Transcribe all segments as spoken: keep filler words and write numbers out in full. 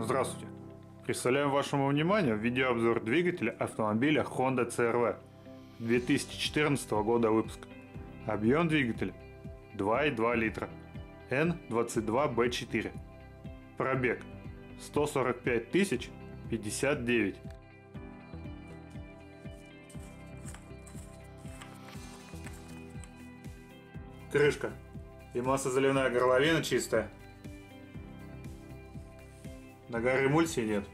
Здравствуйте! Представляем вашему вниманию видеообзор двигателя автомобиля Honda си эр ви две тысячи четырнадцатого года выпуска. Объем двигателя два и два литра, эн двадцать два бэ четыре. Пробег сто сорок пять тысяч пятьдесят девять. Крышка и маслозаливная горловина чистая. Нагара эмульсии нет.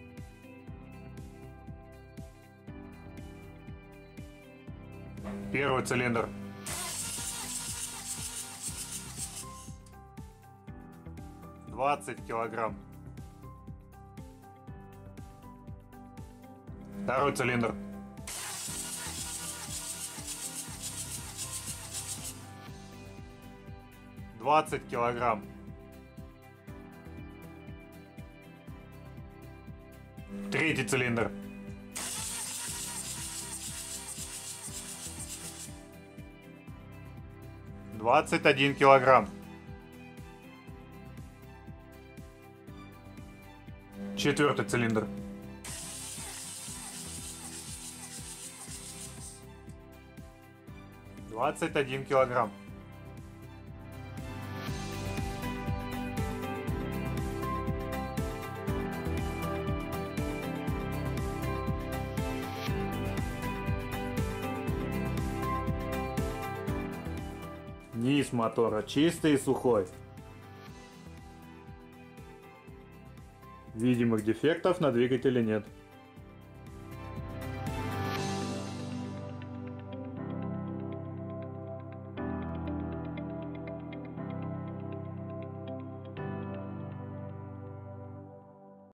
Первый цилиндр. двадцать килограмм. Второй цилиндр. двадцать килограмм. Третий цилиндр. двадцать один килограмм. Четвертый цилиндр. двадцать один килограмм. Низ мотора чистый и сухой. Видимых дефектов на двигателе нет.